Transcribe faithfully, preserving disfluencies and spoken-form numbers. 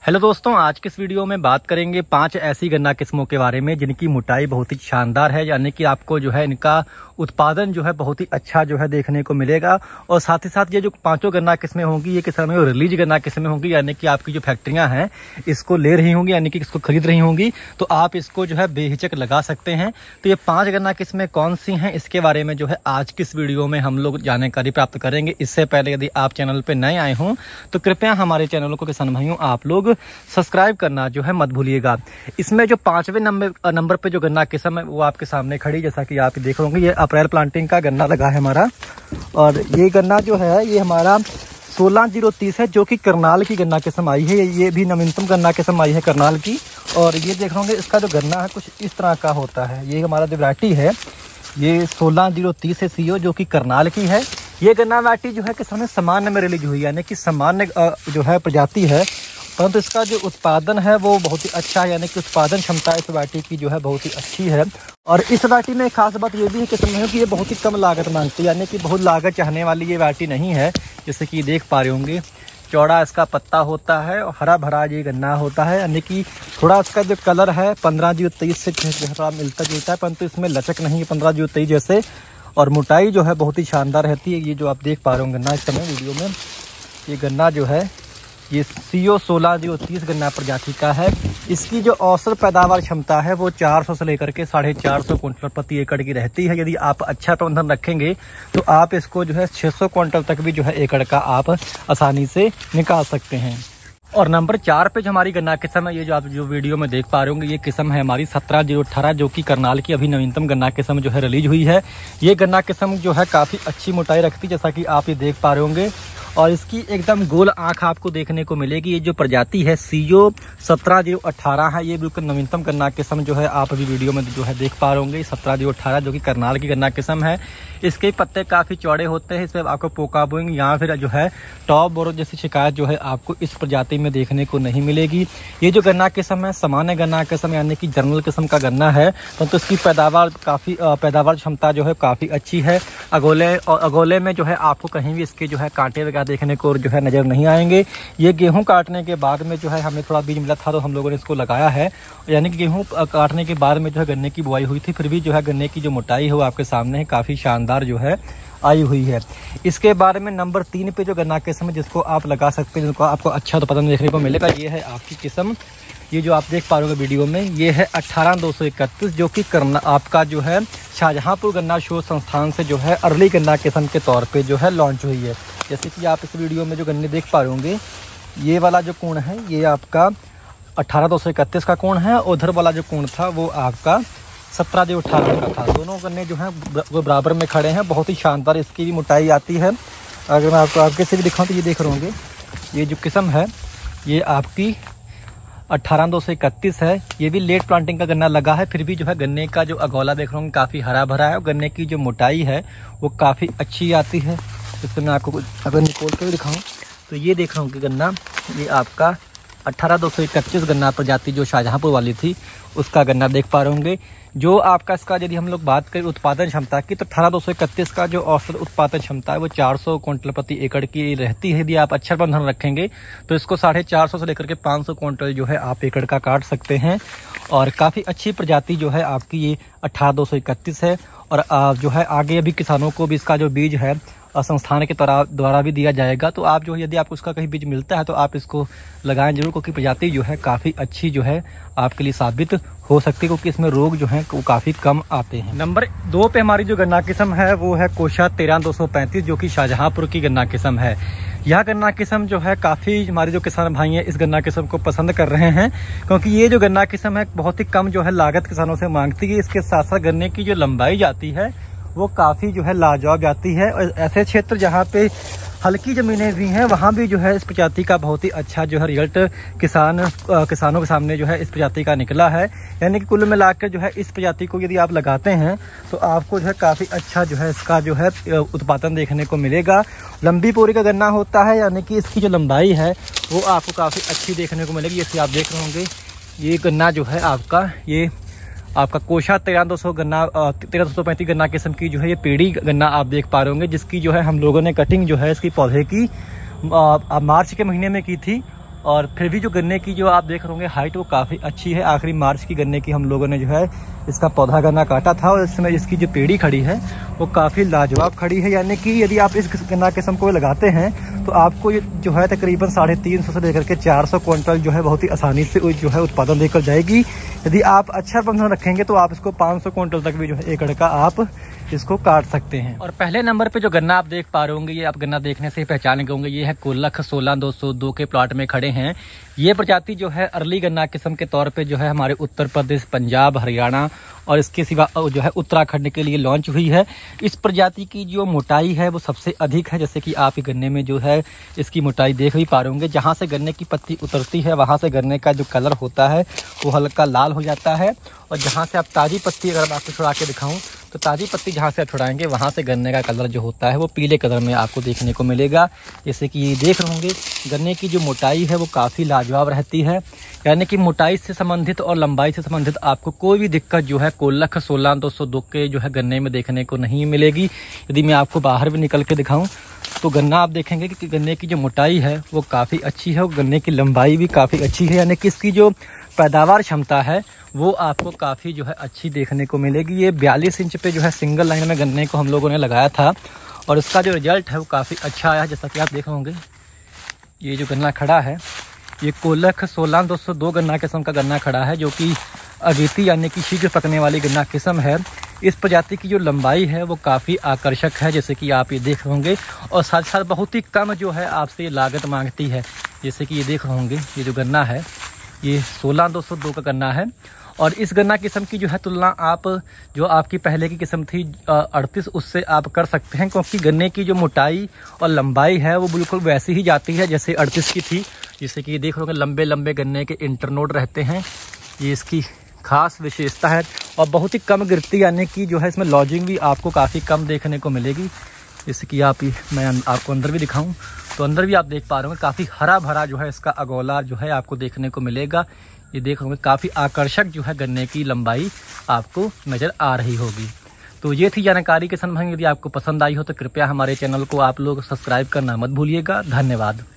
Hello दोस्तों, आज के इस वीडियो में बात करेंगे पांच ऐसी गन्ना किस्मों के बारे में जिनकी मोटाई बहुत ही शानदार है, यानी कि आपको जो है इनका उत्पादन जो है बहुत ही अच्छा जो है देखने को मिलेगा। और साथ ही साथ ये जो पांचों गन्ना किस्में होंगी ये किसान में रिलीज गन्ना किस्में होंगी, यानी कि आपकी जो फैक्ट्रियां हैं इसको ले रही होंगी, यानी कि इसको खरीद रही होंगी, तो आप इसको जो है बेहिचक लगा सकते हैं। तो ये पाँच गन्ना किस्में कौन सी हैं इसके बारे में जो है आज की इस वीडियो में हम लोग जानकारी प्राप्त करेंगे। इससे पहले यदि आप चैनल पर नए आए हों तो कृपया हमारे चैनल को किसान भाइयों आप लोग सब्सक्राइब करना जो है मत भूलिएगा। इसमें जो पांचवें नंबर नंबर पे जो गन्ना किस्म है वो आपके सामने खड़ी, जैसा कि आप देख रहे होंगे, ये अप्रैल प्लांटिंग का गन्ना लगा है हमारा। और ये गन्ना जो है ये हमारा सोलह जीरो तीस है, जो कि करनाल की गन्ना किस्म आई है। ये भी नवीनतम गन्ना किस्म आई है करनाल की। और ये देख रहे होंगे इसका जो गन्ना है कुछ इस तरह का होता है। ये हमारा जो वैरायटी है ये सोलह जीरो तीस है सीओ, जो कि करनाल की है। ये गन्ना वैरायटी जो है किसान में सामान्य में रिलीज हुई, यानी कि सामान्य जो है प्रजाति है, परंतु तो इसका जो उत्पादन है वो बहुत ही अच्छा है, यानी कि उत्पादन क्षमता इस वैरायटी की जो है बहुत ही अच्छी है। और इस वैरायटी में खास बात ये भी है कि समझो कि ये बहुत ही कम लागत मांगती है, यानी कि बहुत लागत चाहने वाली ये वैरायटी नहीं है। जैसे कि देख पा रहे होंगे चौड़ा इसका पत्ता होता है और हरा भरा ये गन्ना होता है, यानी कि थोड़ा इसका जो कलर है पंद्रह जीरो तेईस से थोड़ा मिलता जुलता है, परंतु इसमें लचक नहीं है पंद्रह जीरो तेईस जैसे। और मोटाई जो है बहुत ही शानदार रहती है। ये जो आप देख पा रहे हो गन्ना इस समय वीडियो में, ये गन्ना जो है ये सीओ सोलह जीरो तीस गन्ना प्रजाति का है। इसकी जो औसत पैदावार क्षमता है वो चार सौ से लेकर के साढ़े चार सौ क्विंटल प्रति एकड़ की रहती है। यदि आप अच्छा प्रबंधन रखेंगे तो आप इसको जो है छह सौ क्विंटल तक भी जो है एकड़ का आप आसानी से निकाल सकते हैं। और नंबर चार पे जो हमारी गन्ना किस्म है, ये जो आप जो वीडियो में देख पा रहे होंगे, ये किस्म है हमारी सत्रह जीरो अठारह, जो कि करनाल की अभी नवीनतम गन्ना किस्म जो है रिलीज हुई है। ये गन्ना किस्म जो है काफ़ी अच्छी मोटाई रखती है, जैसा कि आप ये देख पा रहे होंगे। और इसकी एकदम गोल आंख आपको देखने को मिलेगी। ये जो प्रजाति है सीओ सत्रह जीरो अठारह है, ये बिल्कुल नवीनतम गन्ना किस्म जो है आप अभी वीडियो में जो है देख पा रहे होंगे, सत्रह जीरो अठारह, जो कि करनाल की गन्ना किस्म है। इसके पत्ते काफ़ी चौड़े होते हैं, इसमें आपको पोका बोइंग या फिर जो है टॉप बोरो जैसी शिकायत जो है आपको इस प्रजाति में देखने को नहीं मिलेगी। ये जो गन्ना किस्म है सामान्य गन्ना किस्म, यानी कि जनरल किस्म का गन्ना है, परंतु तो इसकी पैदावार काफ़ी पैदावार क्षमता जो है काफ़ी अच्छी है। अगोले और अगोले में जो है आपको कहीं भी इसके जो है कांटे वगैरह देखने को जो है नज़र नहीं आएंगे। ये गेहूं काटने के बाद में जो है हमें थोड़ा बीज मिला था तो हम लोगों ने इसको लगाया है, यानी कि गेहूं काटने के बाद में जो है गन्ने की बुआई हुई थी, फिर भी जो है गन्ने की जो मोटाई है वो आपके सामने है, काफ़ी शानदार जो है आई हुई है। इसके बारे में नंबर तीन पे जो गन्ना किस्म है जिसको आप लगा सकते हैं, जिनको आपको अच्छा उत्पादन देखने को मिलेगा, ये है आपकी किस्म। ये जो आप देख पा रहे हो वीडियो में, ये है अट्ठारह दो सौ इकतीस, जो कि करना आपका जो है शाहजहांपुर गन्ना शोध संस्थान से जो है अर्ली गन्ना किस्म के तौर पे जो है लॉन्च हुई है। जैसे कि आप इस वीडियो में जो गन्ने देख पा रहे होंगे, ये वाला जो कोण है ये आपका अट्ठारह दो सौ इकतीस का कोण है, उधर वाला जो कोण था वो आपका सत्रह जो अठारह का था। दोनों गन्ने जो हैं वो बराबर में खड़े हैं, बहुत ही शानदार इसकी भी मोटाई आती है। अगर मैं आपको आगे से भी दिखाऊँ तो ये देख रहे होंगे, ये जो किस्म है ये आपकी अट्ठारह दो सौ इकतीस है। ये भी लेट प्लांटिंग का गन्ना लगा है, फिर भी जो है गन्ने का जो अगोला देख रहे होंगे काफ़ी हरा भरा है और गन्ने की जो मोटाई है वो काफ़ी अच्छी आती है। इससे मैं आपको अगर निकोल के भी दिखाऊँ तो ये देख रहा हूँ कि गन्ना ये आपका अट्ठारह दो सौ इकतीस गन्ना प्रजाति जो शाहजहांपुर वाली थी उसका गन्ना देख पा रहे होंगे। जो आपका इसका यदि हम लोग बात करें उत्पादन क्षमता की, तो अठारह दो सौ इकतीस का जो औसत उत्पादन क्षमता है वो चार सौ क्विंटल प्रति एकड़ की रहती है। यदि आप अच्छा प्रबंधन रखेंगे तो इसको साढ़े चार सौ से लेकर के पाँच सौ क्विंटल जो है आप एकड़ का काट सकते हैं। और काफ़ी अच्छी प्रजाति जो है आपकी ये अट्ठारह दो सौ इकतीस है। और जो है आगे अभी किसानों को भी इसका जो बीज है संस्थान के द्वारा भी दिया जाएगा, तो आप जो है यदि आपको उसका कहीं बीज मिलता है तो आप इसको लगाएं जरूर, क्योंकि प्रजाति जो है काफ़ी अच्छी जो है आपके लिए साबित हो सकती है, क्योंकि इसमें रोग जो हैं वो काफ़ी कम आते हैं। नंबर दो पे हमारी जो गन्ना किस्म है वो है कोशा तेरह दो सौ पैंतीस, जो कि शाहजहांपुर की गन्ना किस्म है। यह गन्ना किस्म जो है काफ़ी हमारे जो किसान भाई हैं इस गन्ना किस्म को पसंद कर रहे हैं, क्योंकि ये जो गन्ना किस्म है बहुत ही कम जो है लागत किसानों से मांगती है। इसके साथ साथ गन्ने की जो लंबाई जाती है वो काफ़ी जो है लाजवाब जाती है। और ऐसे क्षेत्र जहाँ पे हल्की ज़मीनें भी हैं वहाँ भी जो है इस प्रजाति का बहुत ही अच्छा जो है रिजल्ट किसान किसानों के सामने जो है इस प्रजाति का निकला है। यानी कि कुल मिलाकर जो है इस प्रजाति को यदि आप लगाते हैं तो आपको जो है काफ़ी अच्छा जो है इसका जो है उत्पादन देखने को मिलेगा। लंबी पोरी का गन्ना होता है, यानी कि इसकी जो लंबाई है वो आपको काफ़ी अच्छी देखने को मिलेगी। जैसे आप देख रहे होंगे ये गन्ना जो है आपका ये आपका कोशा तेरह दो सौ गन्ना तेरह दो सौ पैंतीस गन्ना किस्म की जो है ये पेड़ी गन्ना आप देख पा रहे होंगे, जिसकी जो है हम लोगों ने कटिंग जो है इसकी पौधे की आ, मार्च के महीने में की थी। और फिर भी जो गन्ने की जो आप देख रहे होंगे हाइट वो काफ़ी अच्छी है। आखिरी मार्च की गन्ने की हम लोगों ने जो है इसका पौधा गन्ना काटा था और इस समय इसकी जो पेड़ी खड़ी है वो काफ़ी लाजवाब खड़ी है। यानी कि यदि आप इस गन्ना किस्म को लगाते हैं तो आपको ये जो है तकरीबन साढ़े तीन सौ से लेकर के चार सौ क्विंटल जो है बहुत ही आसानी से जो है उत्पादन देकर जाएगी। यदि आप अच्छा प्रबंधन रखेंगे तो आप इसको पाँच सौ क्विंटल तक भी जो है एकड़ का आप इसको काट सकते हैं। और पहले नंबर पे जो गन्ना आप देख पा रहे होंगे, ये आप गन्ना देखने से ही पहचान गए होंगे, ये है कोलख सोलह दो सौ दो के प्लॉट में खड़े हैं। ये प्रजाति जो है अर्ली गन्ना किस्म के तौर पे जो है हमारे उत्तर प्रदेश, पंजाब, हरियाणा और इसके सिवा जो है उत्तराखंड के लिए लॉन्च हुई है। इस प्रजाति की जो मोटाई है वो सबसे अधिक है, जैसे कि आप गन्ने में जो है इसकी मोटाई देख भी पा रहे होंगे। जहाँ से गन्ने की पत्ती उतरती है वहाँ से गन्ने का जो कलर होता है वो हल्का लाल हो जाता है, और जहाँ से आप ताज़ी पत्ती अगर आपको छुड़ा के दिखाऊं तो ताज़ी पत्ती जहाँ से आप छुड़ाएंगे वहाँ से गन्ने का कलर जो होता है वो पीले कलर में आपको देखने को मिलेगा। जैसे कि ये देख रहे होंगे गन्ने की जो मोटाई है वो काफ़ी लाजवाब रहती है। यानी कि मोटाई से संबंधित और लंबाई से संबंधित आपको कोई भी दिक्कत जो है कोलख सोलह दो सौ दो के जो है गन्ने में देखने को नहीं मिलेगी। यदि मैं आपको बाहर भी निकल के दिखाऊं तो गन्ना आप देखेंगे कि गन्ने की जो मोटाई है वो काफ़ी अच्छी है और गन्ने की लंबाई भी काफ़ी अच्छी है। यानी कि इसकी जो पैदावार क्षमता है वो आपको काफ़ी जो है अच्छी देखने को मिलेगी। ये बयालीस इंच पे जो है सिंगल लाइन में गन्ने को हम लोगों ने लगाया था और इसका जो रिजल्ट है वो काफ़ी अच्छा आया है। जैसा कि आप देख होंगे ये जो गन्ना खड़ा है ये कोलख सोलह दो सौ दो गन्ना किस्म का गन्ना खड़ा है, जो कि अगेती यानी कि शीघ्र पकने वाली गन्ना किस्म है। इस प्रजाति की जो लंबाई है वो काफ़ी आकर्षक है, जैसे कि आप ये देख रहे होंगे, और साथ साथ बहुत ही कम जो है आपसे लागत मांगती है। जैसे कि ये देख रहे होंगे ये जो गन्ना है ये सोलह दो सौ दो का गन्ना है, और इस गन्ना किस्म की जो है तुलना आप जो आपकी पहले की किस्म थी अड़तीस उससे आप कर सकते हैं, क्योंकि गन्ने की जो मोटाई और लंबाई है वो बिल्कुल वैसी ही जाती है जैसे अड़तीस की थी। जैसे कि ये देख रहे होंगे लंबे लंबे गन्ने के इंटरनोड रहते हैं, ये इसकी खास विशेषता है, और बहुत ही कम गिरती यानी कि जो है इसमें लॉजिंग भी आपको काफ़ी कम देखने को मिलेगी। जैसे कि आप मैं आपको अंदर भी दिखाऊं तो अंदर भी आप देख पा रहे होंगे काफ़ी हरा भरा जो है इसका अगोला जो है आपको देखने को मिलेगा। ये देख रहे होंगे काफ़ी आकर्षक जो है गन्ने की लंबाई आपको नज़र आ रही होगी। तो ये थी जानकारी के संबंध में। यदि आपको पसंद आई हो तो कृपया हमारे चैनल को आप लोग सब्सक्राइब करना मत भूलिएगा। धन्यवाद।